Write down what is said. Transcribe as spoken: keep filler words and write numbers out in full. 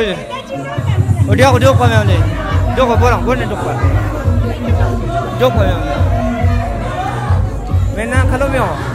chơi ở đeo có đeo qua mèo này đeo có bao lằng bốn này đeo qua đeo qua mèo bên nam khá lắm mèo